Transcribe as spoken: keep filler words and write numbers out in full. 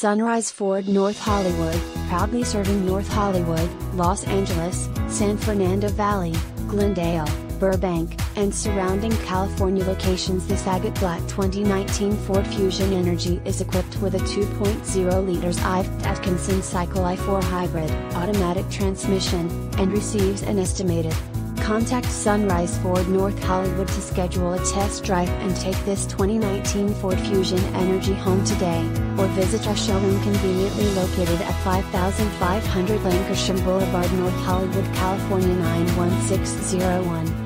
Sunrise Ford North Hollywood, proudly serving North Hollywood, Los Angeles, San Fernando Valley, Glendale, Burbank, and surrounding California locations. This Agate Black twenty nineteen Ford Fusion Energi is equipped with a two point oh liters iVCT Atkinson Cycle i four hybrid automatic transmission, and receives an estimated. Contact Sunrise Ford North Hollywood to schedule a test drive and take this twenty nineteen Ford Fusion Energi home today, or visit our showroom conveniently located at five thousand five hundred Lankershim Boulevard, North Hollywood, California nine one six zero one.